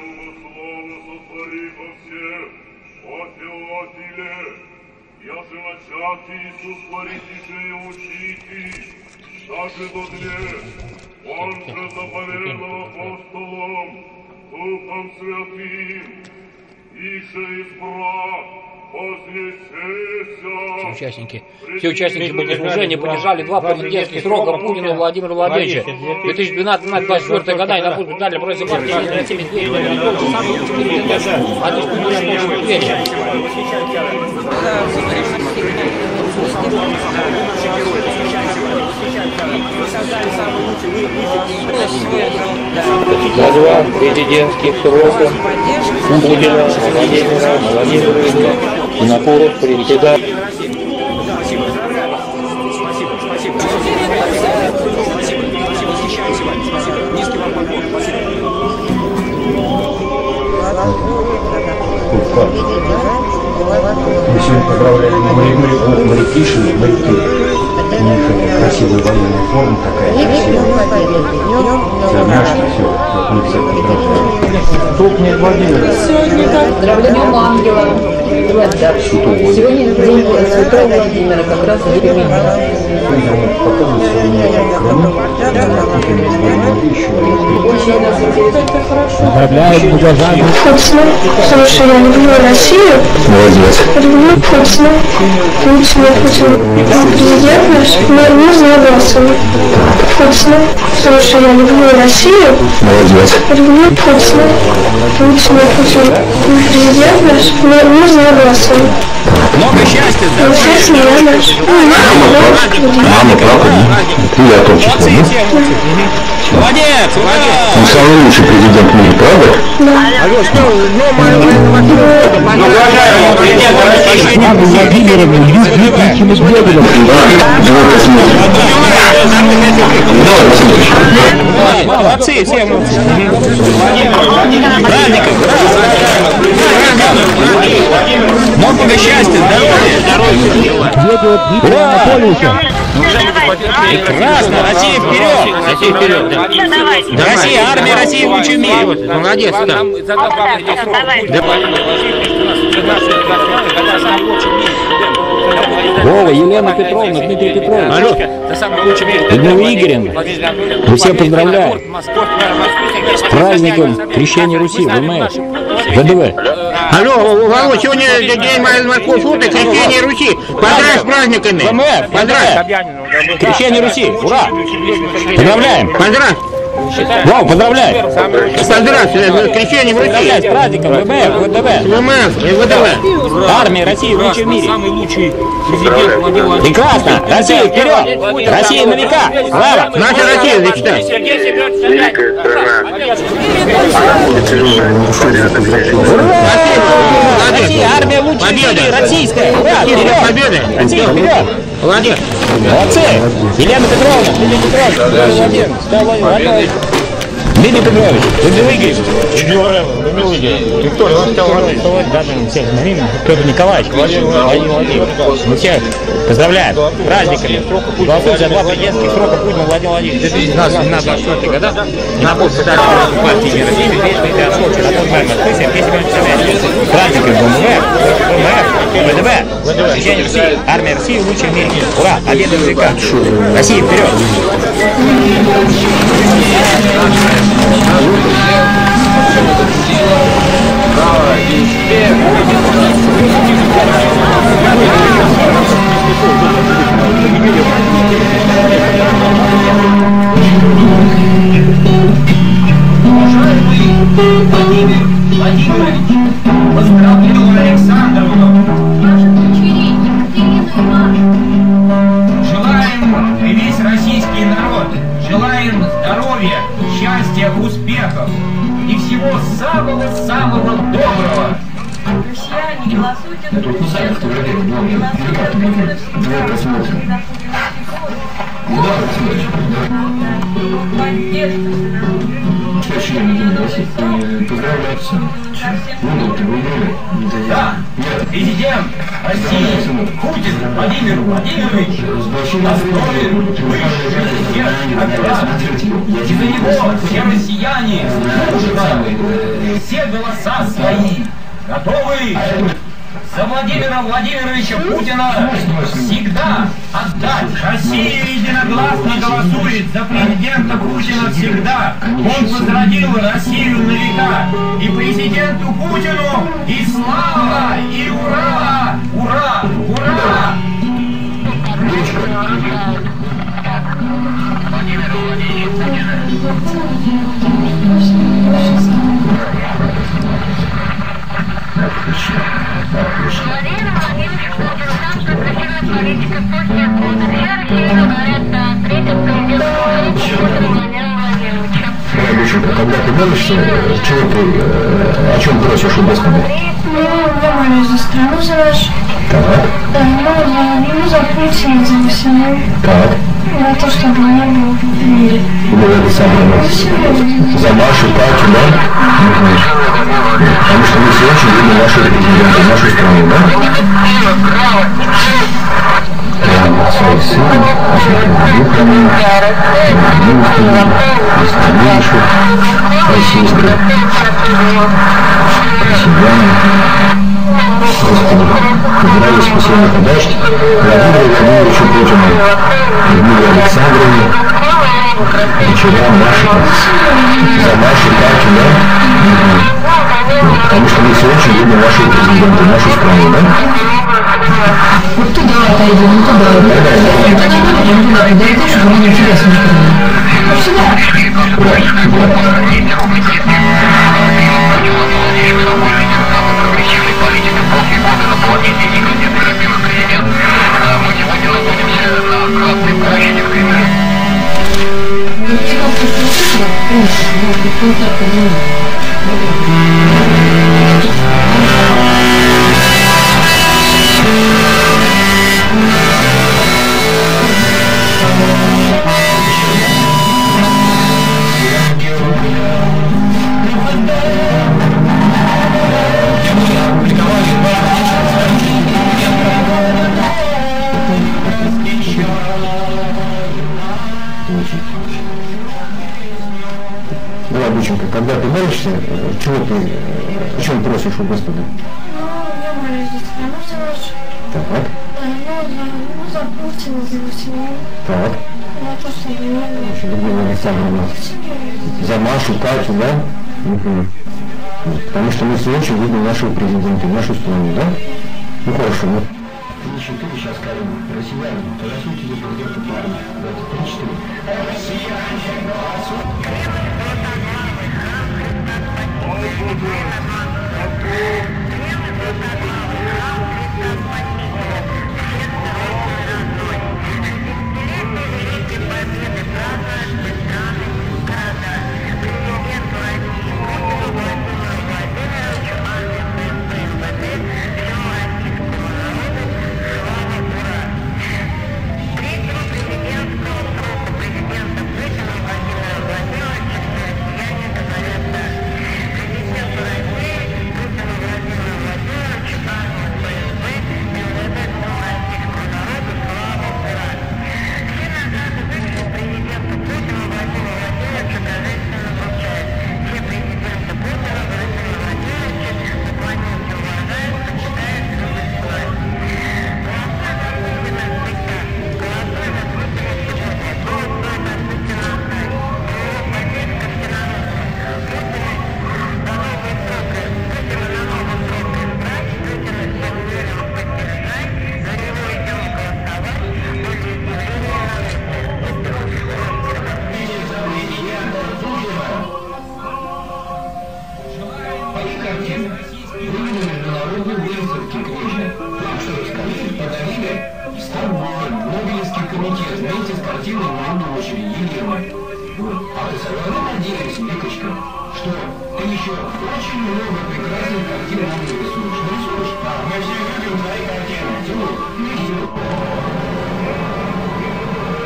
[SPEAKER 5] Я же начат Иисус творитише и учите, даже до тле, Он же заповедал апостолам, Духом Святым, ише избрав, вознесеся.
[SPEAKER 4] Все участники, все участники богослужения поддержали два президентских срока Путину Владимира Владимировича две тысячи двенадцатый — две тысячи двадцать четвёртый года и на путь дали против партии России
[SPEAKER 1] За два президентских срока Путина Владимира Владимировича на пост председателя.
[SPEAKER 9] Мы сегодня поздравляем Марикишина, Марики. У них красивая военная форма такая, красивая. Замашки, все. Мы всех поздравляем. Столпник Владимира.
[SPEAKER 10] Поздравляем Днем Ангела. Сегодня день Святого Владимира, как раз в Перемине.
[SPEAKER 9] Поздравляю, Бугажан.
[SPEAKER 11] Путина, потому что я люблю Россию.
[SPEAKER 9] Молодец.
[SPEAKER 11] Люблю Путина. Путина, Путина. Президент наш, мы нужно голосовать. Путина, потому что я люблю Россию.
[SPEAKER 9] Молодец.
[SPEAKER 11] Люблю Путина. Путина, Путина. Президент наш, мы нужно голосовать.
[SPEAKER 2] Много счастья,
[SPEAKER 11] да? Счастья, я наш.
[SPEAKER 9] Мама, папа, ты я тоже.
[SPEAKER 2] Молодец, молодец.
[SPEAKER 9] Он самый лучший президент в мире, правда?
[SPEAKER 11] Да.
[SPEAKER 9] Алло, что, ну, уважаемого президента России. Мама Владимировна, Юрий Медведев.
[SPEAKER 2] Молодцы, все молодцы. Праздников. Много счастья, здоровья.
[SPEAKER 9] Ура, на полюсе.
[SPEAKER 2] Прекрасно, Россия вперед! Россия вперед, да. Россия, армия России лучше в мире.
[SPEAKER 1] Молодец, да.
[SPEAKER 4] Вова, Елена Петровна, Дмитрий Петрович.
[SPEAKER 1] Алло.
[SPEAKER 4] Людмила Игоревна. Мы всех поздравляем. С праздником Крещения Руси, ВМФ. ВДВ.
[SPEAKER 1] Алло, Володь, сегодня день морской флота, Крещение Руси. Поздравь с праздниками.
[SPEAKER 4] ВМФ, поздравь. Крещение Руси, ура. Поздравляем.
[SPEAKER 1] Поздравь.
[SPEAKER 4] Вау, поздравляй!
[SPEAKER 1] Поздравь, Крещение Руси!
[SPEAKER 4] Поздравляй с праздником, ВМФ, ВДВ!
[SPEAKER 1] ВМФ, ВДВ!
[SPEAKER 4] Армия России лучшая в мире!
[SPEAKER 2] Самый лучший президент Владимир Владимирович!
[SPEAKER 4] Прекрасно! Россия вперед! Россия на века! Слава!
[SPEAKER 1] Наша Россия, зачитай!
[SPEAKER 8] Великая страна.
[SPEAKER 4] Россия, армия лучшая в мире! Российская! Ура! Вперед!
[SPEAKER 1] Победа!
[SPEAKER 4] Россия вперед!
[SPEAKER 1] Молодец!
[SPEAKER 4] Молодцы! Елена Петровна, Дмитрий Петрович, Владимир, Владимирович, Дмитрий Петрович, Людмила Игоревна.
[SPEAKER 1] Людмила Игоревна. Виктория, он стал Владимир.
[SPEAKER 4] Даже всех знаменитых. Петр Николаевич, Владимир Владимирович. Мы всех поздравляем с праздниками. Голосуют за два президентских срока Путина Владимира Владимировича две тысячи двадцатый — две тысячи двадцать четвёртый года. На пост председателя партии России две тысячи двадцать четвёртый год. Напоминаем, Москвы, Сергей Семенович Собянин. С праздниками ВМФ, ВМФ, ВДВ, Крещение Руси, армия России лучшая в мире. Ура! Победа на века! Россия вперед!
[SPEAKER 12] Владимир Владимирович, поздравляю Александровну. Желаем и весь российский народ, желаем здоровья, счастья, успехов и всего самого-самого доброго.
[SPEAKER 3] Россияне, голосуйте за президента. Голосуйте за
[SPEAKER 9] поздравляться. Ну, ты выиграли.
[SPEAKER 12] Да, президент России Путин Владимир Владимирович достоин высший президент операции. Из-за него все россияне слушают все голоса свои. Готовы за Владимира Владимировича Путина всегда отдать. Россия единогласно голосует за президента Путина всегда. Он возродил Россию на века. И президенту Путину и слава, и ура! Ура! Ура! Владимир Владимирович
[SPEAKER 3] Владимир Владимирович Путин, самая прогрессивная политика после года. Вся Россия говорят о третьем президенте Путина Владимира Владимировича.
[SPEAKER 9] Рабоченко, когда ты молишься, чего ты, о чем просишь у Господа?
[SPEAKER 11] Ну, я молюсь за страну, за нашу.
[SPEAKER 9] Так.
[SPEAKER 11] Да, ну, за, за Путина, за всего.
[SPEAKER 9] Так.
[SPEAKER 11] За то, чтобы не было в мире.
[SPEAKER 9] Было Александровна. За Машу, Катю, да? Угу. Потому что мы все очень любим нашего президента, нашу страну, да? Отца и Сына, и Святого Духа, милостыню, старейших, сестры, россияне. Господи, здравия, спасения, подачи Владимиру Владимировичу Путину, Людмиле Александровне, дочерям нашим, за нашу Катю, да? Угу. Потому что мы все очень любим нашего президента, нашу страну, да?
[SPEAKER 10] Вот туда отойдем, ну туда. Да, да, да. Туда не будем, туда отойдем, чтобы мне интересно было. Ну сюда.
[SPEAKER 9] Когда ты молишься, чего ты, о чем просишь у Господа?
[SPEAKER 11] Ну, я молюсь за страну, за нашу.
[SPEAKER 9] Так.
[SPEAKER 11] Да, ну, за, ну, за Путина, за его семью.
[SPEAKER 9] Так.
[SPEAKER 11] За то, чтобы не было.
[SPEAKER 9] Людмила Александровна. За Машу, Катю, да? Угу. Потому что мы все очень любим нашего президента, нашу страну, да? Ну хорошо, ну. Еще ты сейчас скажем, россияне, голосуйте за президента Путина. Давайте, три-четыре. Россияне, голосуйте.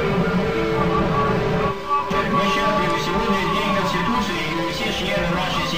[SPEAKER 12] Сегодня день Конституции, и все члены нашей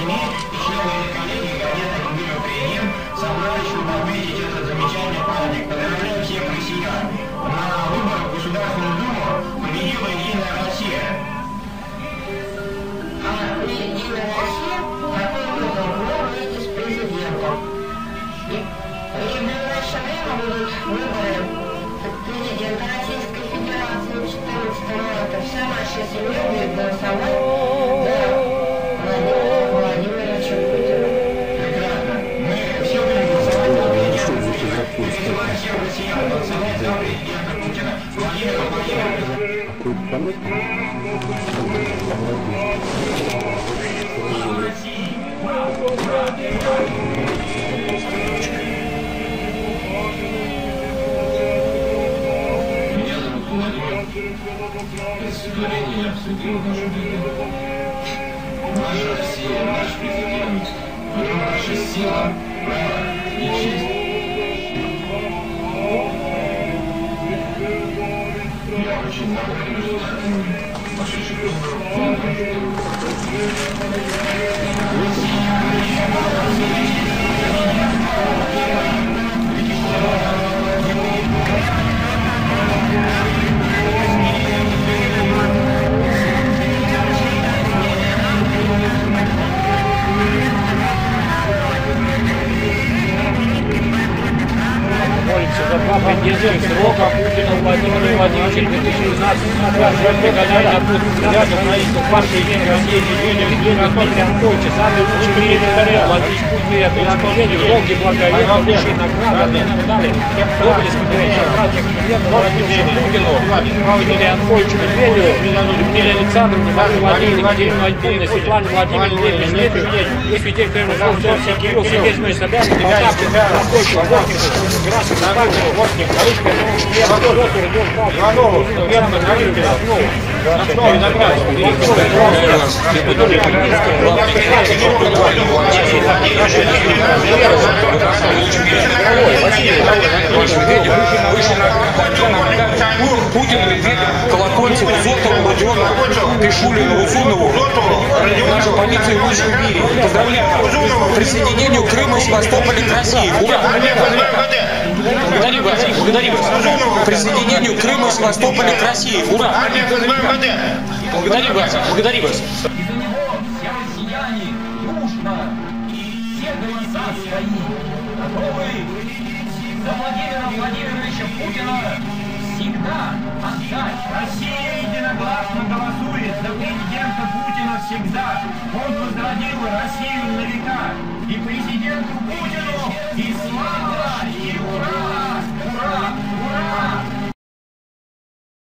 [SPEAKER 12] Олицетворение обсудил нашу победу. Наша Россия, наш президент, в нем наша сила, право и честь. Я очень доволен результатом прошедших выборов.
[SPEAKER 2] Борется за два президентских срока Путина Владимира Владимировича две тысячи двенадцатого года. Годами на путь взгляда правительства партии «Единая Россия» Медведев, Медведев, Дмитрий Анатольевич, самый лучший в мире повторял. Владимир Путин, Медведев, долгий благовестный, высшие награды, дали Нобелевский премию, братья президента Владимиру Путину, Дмитрию Анатольевичу Медведеву, Людмиле Александровне, Марии Владимировне, Екатерине Владимировне, Светлане Владимировне Медведеву, и свидетель Кремлевского Кирилл Сергеевич Собянин, Потапкин, Анатольевич, Воткин, Герасимов, Воткин, Нарышкин, Иванов, Иванов, Герман, Нарышкин, Основу. Основу награды.
[SPEAKER 13] Путин, Медведев, Колокольцев, Зотов, Родионов, Пишулин, Узунову. Наша полиция лучшая в мире. Поздравляю к присоединению Крыма и Севастополя к России. Ура! Благодарю вас, благодарю вас. К присоединению Крыма и Севастополя к России. Ура! Благодарю вас, благодарю вас.
[SPEAKER 12] Из-за него все россияне дружно и все голоса свои готовы за Владимира Владимировича Путина всегда отдать. Россия единогласно голосует за президента Путина всегда. Он возродил Россию на века.